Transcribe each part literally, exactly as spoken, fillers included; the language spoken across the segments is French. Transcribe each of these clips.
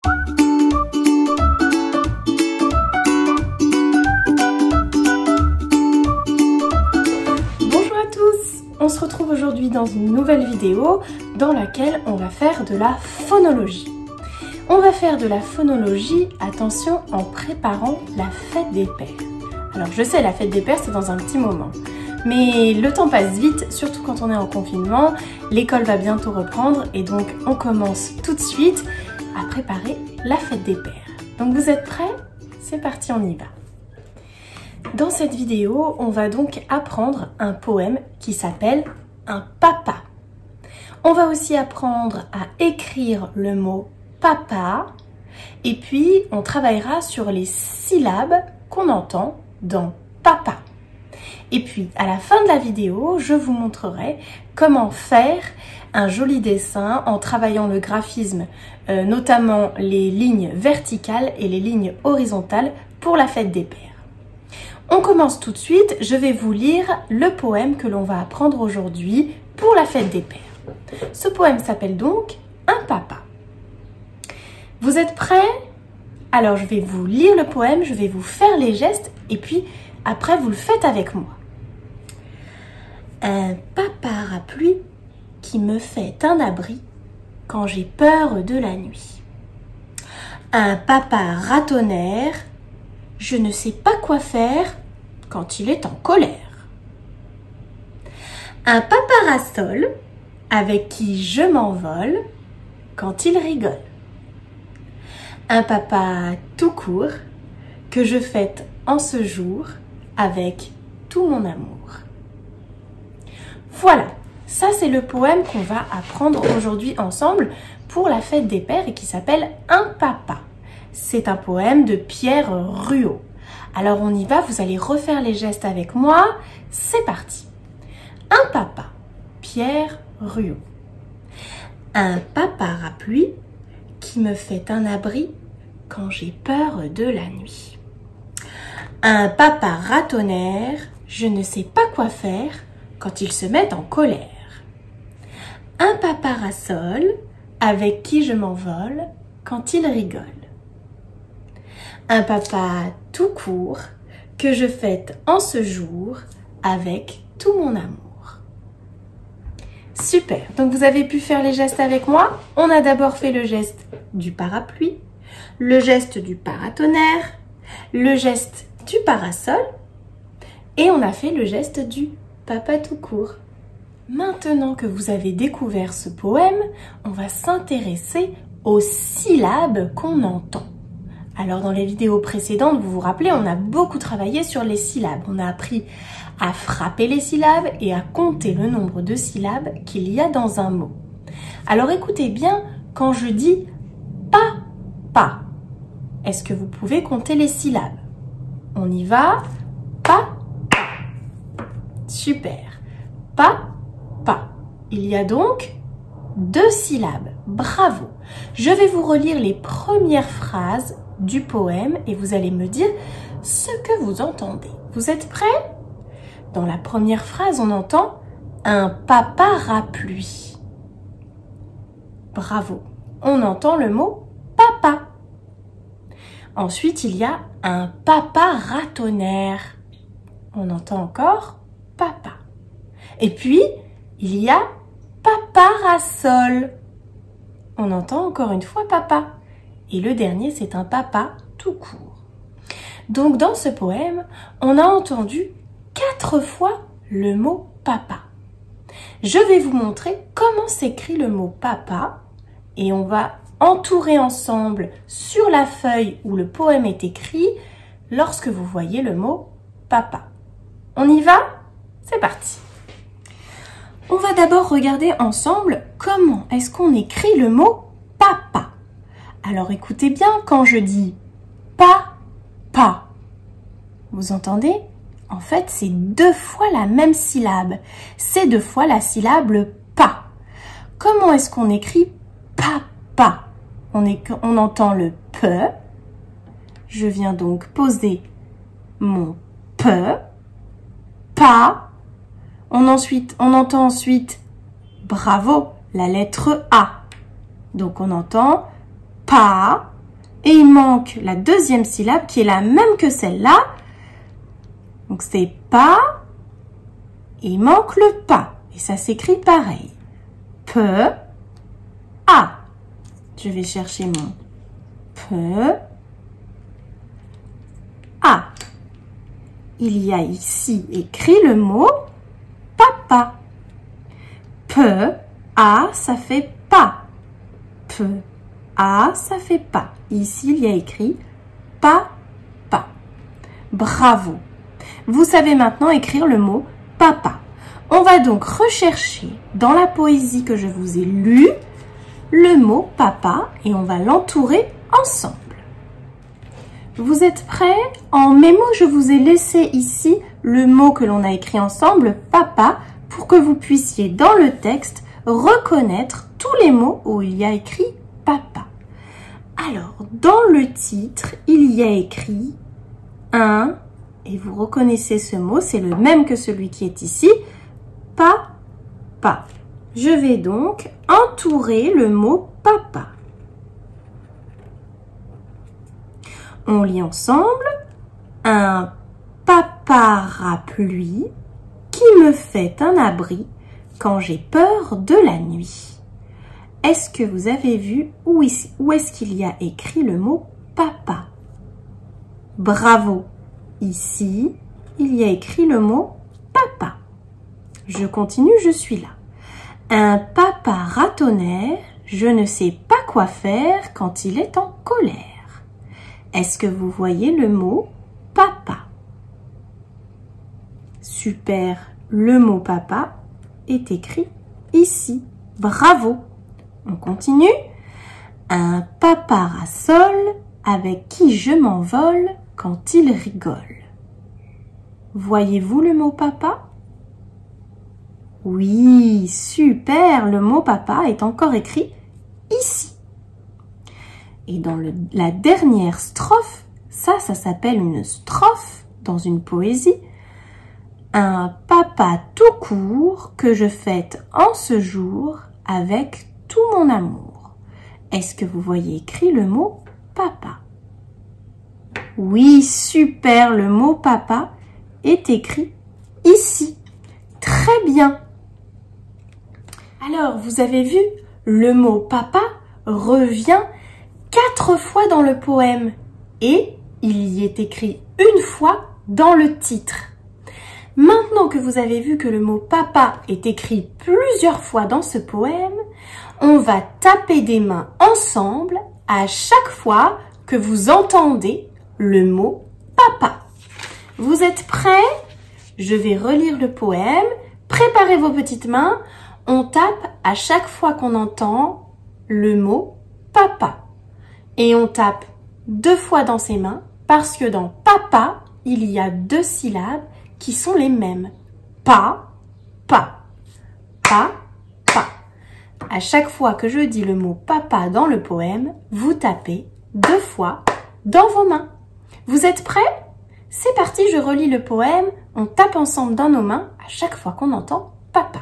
On se retrouve aujourd'hui dans une nouvelle vidéo dans laquelle on va faire de la phonologie. On va faire de la phonologie, attention, en préparant la fête des pères. Alors je sais, la fête des pères c'est dans un petit moment, mais le temps passe vite, surtout quand on est en confinement, l'école va bientôt reprendre et donc on commence tout de suite à préparer la fête des pères. Donc vous êtes prêts? C'est parti, on y va. Dans cette vidéo, on va donc apprendre un poème qui s'appelle un papa. On va aussi apprendre à écrire le mot papa et puis on travaillera sur les syllabes qu'on entend dans papa. Et puis à la fin de la vidéo, je vous montrerai comment faire un joli dessin en travaillant le graphisme, euh, notamment les lignes verticales et les lignes horizontales pour la fête des pères. On commence tout de suite, je vais vous lire le poème que l'on va apprendre aujourd'hui pour la fête des pères. Ce poème s'appelle donc un papa. Vous êtes prêts? Alors je vais vous lire le poème, je vais vous faire les gestes et puis après vous le faites avec moi. Un papa parapluie qui me fait un abri quand j'ai peur de la nuit. Un papa ratonnerre, je ne sais pas quoi faire quand il est en colère. Un paparasol avec qui je m'envole quand il rigole. Un papa tout court que je fête en ce jour avec tout mon amour. Voilà, ça c'est le poème qu'on va apprendre aujourd'hui ensemble pour la fête des pères et qui s'appelle un papa. C'est un poème de Pierre Ruot. Alors on y va, vous allez refaire les gestes avec moi. C'est parti. Un papa, Pierre Ruot. Un papa parapluie qui me fait un abri quand j'ai peur de la nuit. Un papa ratonnerre, je ne sais pas quoi faire quand il se met en colère. Un paparasol avec qui je m'envole quand il rigole. Un papa tout court que je fête en ce jour avec tout mon amour. Super, donc vous avez pu faire les gestes avec moi. On a d'abord fait le geste du parapluie, le geste du paratonnerre, le geste du parasol et on a fait le geste du papa tout court. Maintenant que vous avez découvert ce poème, on va s'intéresser aux syllabes qu'on entend. Alors dans les vidéos précédentes, vous vous rappelez, on a beaucoup travaillé sur les syllabes. On a appris à frapper les syllabes et à compter le nombre de syllabes qu'il y a dans un mot. Alors écoutez bien quand je dis pas, pas. Est-ce que vous pouvez compter les syllabes? On y va. Pas, pas. Super. Pas, pas. Il y a donc deux syllabes. Bravo. Je vais vous relire les premières phrases du poème et vous allez me dire ce que vous entendez. Vous êtes prêts? Dans la première phrase, on entend un paparapluie. Bravo. On entend le mot papa. Ensuite, il y a un paparatonnerre. On entend encore papa. Et puis, il y a paparasol. On entend encore une fois papa. Et le dernier, c'est un papa tout court. Donc, dans ce poème, on a entendu quatre fois le mot papa. Je vais vous montrer comment s'écrit le mot papa et on va entourer ensemble sur la feuille où le poème est écrit lorsque vous voyez le mot papa. On y va? C'est parti. On va d'abord regarder ensemble comment est-ce qu'on écrit le mot papa. Alors écoutez bien quand je dis pas, pas. Vous entendez? En fait, c'est deux fois la même syllabe. C'est deux fois la syllabe pas. Comment est-ce qu'on écrit papa? On, est, on entend le pe. Je viens donc poser mon pe. Pas. On, ensuite, on entend ensuite bravo, la lettre A. Donc on entend pas, et il manque la deuxième syllabe qui est la même que celle-là. Donc c'est pas, et il manque le pas. Et ça s'écrit pareil. Pe, a. Je vais chercher mon pe, a. Il y a ici écrit le mot papa. Pe, a, ça fait pas. Pe, a, ça fait pas. Ici, il y a écrit papa. Bravo! Vous savez maintenant écrire le mot papa. On va donc rechercher dans la poésie que je vous ai lue le mot papa et on va l'entourer ensemble. Vous êtes prêts? En mémo, je vous ai laissé ici le mot que l'on a écrit ensemble, papa, pour que vous puissiez dans le texte reconnaître tous les mots où il y a écrit papa. Alors, dans le titre, il y a écrit un, et vous reconnaissez ce mot, c'est le même que celui qui est ici, papa. Je vais donc entourer le mot papa. On lit ensemble un parapluie qui me fait un abri quand j'ai peur de la nuit. Est-ce que vous avez vu où est-ce qu'il y a écrit le mot papa? Bravo! Ici, il y a écrit le mot papa. Je continue, je suis là. Un papa ratonnaire, je ne sais pas quoi faire quand il est en colère. Est-ce que vous voyez le mot papa? Super, le mot papa est écrit ici. Bravo! On continue. Un paparasol avec qui je m'envole quand il rigole. Voyez-vous le mot papa? Oui, super, le mot papa est encore écrit ici. Et dans le, la dernière strophe, ça, ça s'appelle une strophe dans une poésie. Un papa tout court que je fête en ce jour avec tout mon amour. Est-ce que vous voyez écrit le mot papa? Oui, super, le mot papa est écrit ici. Très bien. Alors, vous avez vu, le mot papa revient quatre fois dans le poème et il y est écrit une fois dans le titre. Maintenant que vous avez vu que le mot papa est écrit plusieurs fois dans ce poème, on va taper des mains ensemble à chaque fois que vous entendez le mot papa. Vous êtes prêts? Je vais relire le poème. Préparez vos petites mains. On tape à chaque fois qu'on entend le mot papa. Et on tape deux fois dans ses mains parce que dans papa, il y a deux syllabes qui sont les mêmes. Pa, pa, pa, pa. À chaque fois que je dis le mot papa dans le poème, vous tapez deux fois dans vos mains. Vous êtes prêts? C'est parti, je relis le poème. On tape ensemble dans nos mains à chaque fois qu'on entend papa.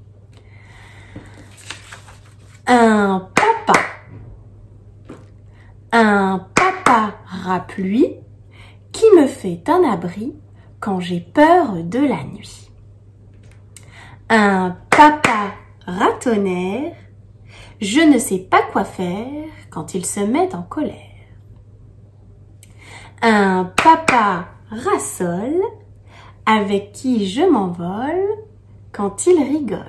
Un papa. Un parapluie qui me fait un abri quand j'ai peur de la nuit. Un papa ratonnaire, je ne sais pas quoi faire quand il se met en colère. Un papa rassole avec qui je m'envole quand il rigole.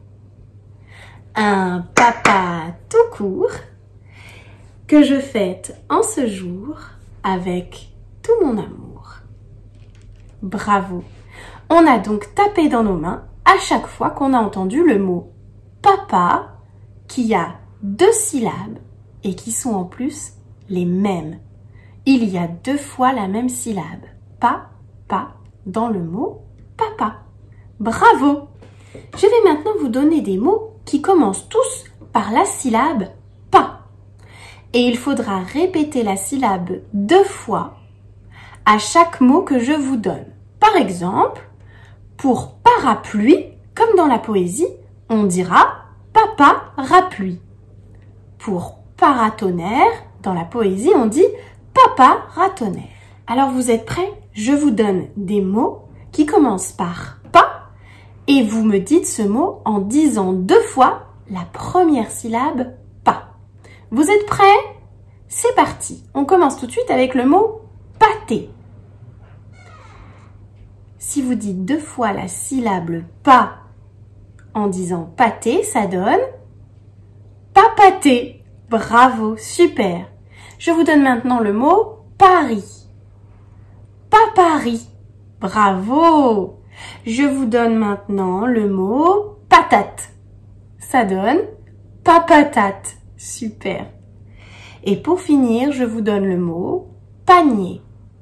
Un papa tout court que je fête en ce jour avec tout mon amour. Bravo! On a donc tapé dans nos mains à chaque fois qu'on a entendu le mot papa qui a deux syllabes et qui sont en plus les mêmes. Il y a deux fois la même syllabe, pa, pa, dans le mot papa. Bravo! Je vais maintenant vous donner des mots qui commencent tous par la syllabe pa. Et il faudra répéter la syllabe deux fois à chaque mot que je vous donne. Par exemple, pour parapluie, comme dans la poésie, on dira papa rapluie. Pour paratonnerre, dans la poésie, on dit « Papa ratonnet ». Alors vous êtes prêts? Je vous donne des mots qui commencent par « pas » et vous me dites ce mot en disant deux fois la première syllabe « pas ». Vous êtes prêts? C'est parti. On commence tout de suite avec le mot « pâté ». Si vous dites deux fois la syllabe « pas » en disant « pâté », ça donne « papaté ». Bravo, super. Je vous donne maintenant le mot « Paris ». Paparis. Bravo. Je vous donne maintenant le mot « patate ». Ça donne « papatate ». Super. Et pour finir, je vous donne le mot « panier ».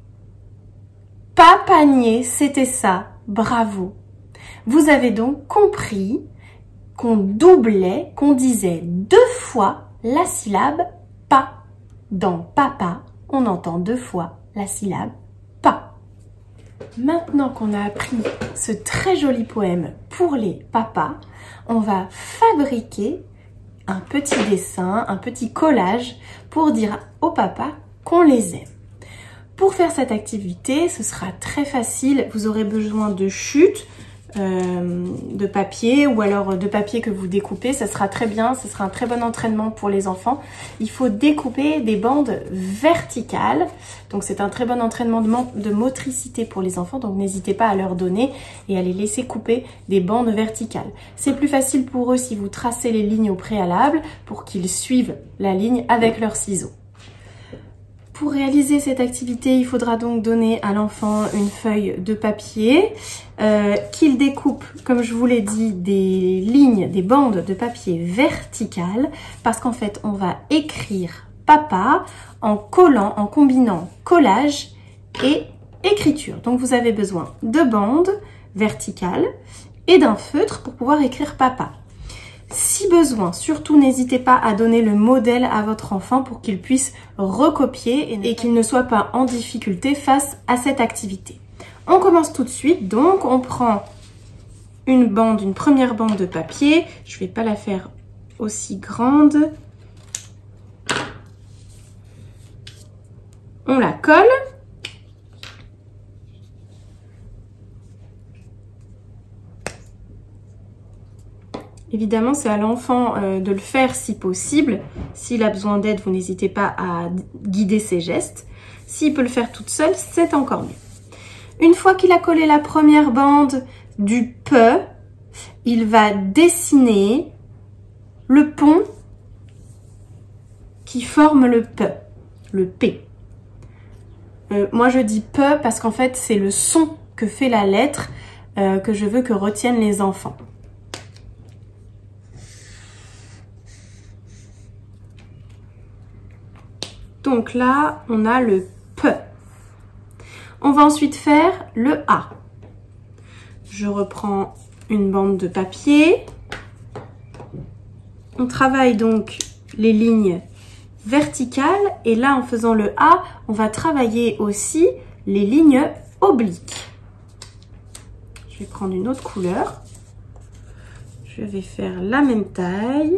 Pas panier, c'était ça. Bravo. Vous avez donc compris qu'on doublait, qu'on disait deux fois la syllabe « pas ». Dans « papa », on entend deux fois la syllabe « pas ». Maintenant qu'on a appris ce très joli poème pour les papas, on va fabriquer un petit dessin, un petit collage pour dire aux papas qu'on les aime. Pour faire cette activité, ce sera très facile. Vous aurez besoin de chutes, euh, de papier ou alors de papier que vous découpez. Ça sera très bien, ce sera un très bon entraînement pour les enfants. Il faut découper des bandes verticales. Donc c'est un très bon entraînement de, de motricité pour les enfants. Donc n'hésitez pas à leur donner et à les laisser couper des bandes verticales. C'est plus facile pour eux si vous tracez les lignes au préalable pour qu'ils suivent la ligne avec leurs ciseaux. Pour réaliser cette activité, il faudra donc donner à l'enfant une feuille de papier, euh, qu'il découpe, comme je vous l'ai dit, des lignes, des bandes de papier verticales, parce qu'en fait, on va écrire papa en collant, en combinant collage et écriture. Donc, vous avez besoin de bandes verticales et d'un feutre pour pouvoir écrire papa. Si besoin, surtout n'hésitez pas à donner le modèle à votre enfant pour qu'il puisse recopier et qu'il ne soit pas en difficulté face à cette activité. On commence tout de suite, donc on prend une bande, une première bande de papier. Je ne vais pas la faire aussi grande. On la colle. Évidemment, c'est à l'enfant euh, de le faire si possible. S'il a besoin d'aide, vous n'hésitez pas à guider ses gestes. S'il peut le faire toute seule, c'est encore mieux. Une fois qu'il a collé la première bande du « P », il va dessiner le pont qui forme le « P », le « P ». Euh, moi, je dis « P » parce qu'en fait, c'est le son que fait la lettre euh, que je veux que retiennent les enfants. Donc là, on a le P. On va ensuite faire le A. Je reprends une bande de papier. On travaille donc les lignes verticales. Et là, en faisant le A, on va travailler aussi les lignes obliques. Je vais prendre une autre couleur. Je vais faire la même taille.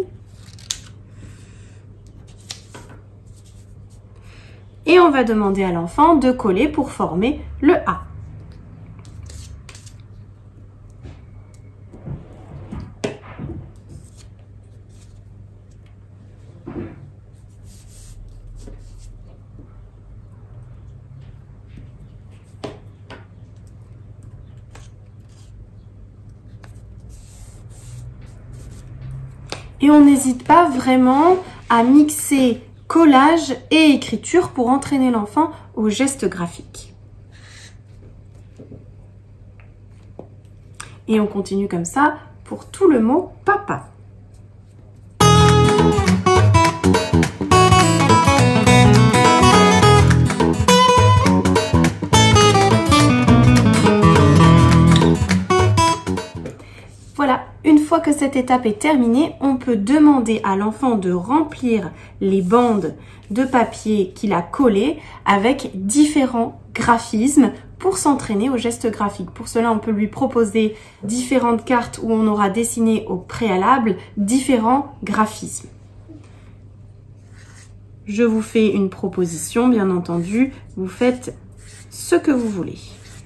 Et on va demander à l'enfant de coller pour former le A. Et on n'hésite pas vraiment à mixer collage et écriture pour entraîner l'enfant au geste graphique. Et on continue comme ça pour tout le mot papa. Voilà, une fois que cette étape est terminée, on peut demander à l'enfant de remplir les bandes de papier qu'il a collées avec différents graphismes pour s'entraîner au geste graphique. Pour cela, on peut lui proposer différentes cartes où on aura dessiné au préalable différents graphismes. Je vous fais une proposition, bien entendu. Vous faites ce que vous voulez.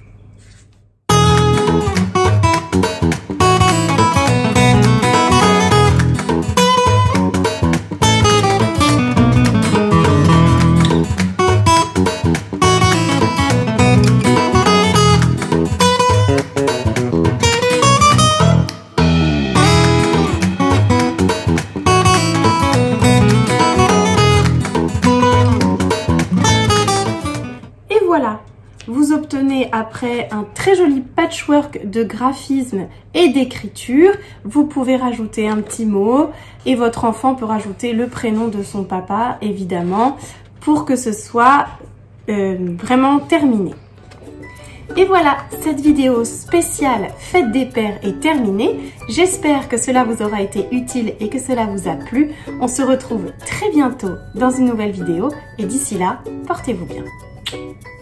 Voilà, vous obtenez après un très joli patchwork de graphisme et d'écriture. Vous pouvez rajouter un petit mot et votre enfant peut rajouter le prénom de son papa, évidemment, pour que ce soit euh, vraiment terminé. Et voilà, cette vidéo spéciale Fête des Pères est terminée. J'espère que cela vous aura été utile et que cela vous a plu. On se retrouve très bientôt dans une nouvelle vidéo et d'ici là, portez-vous bien.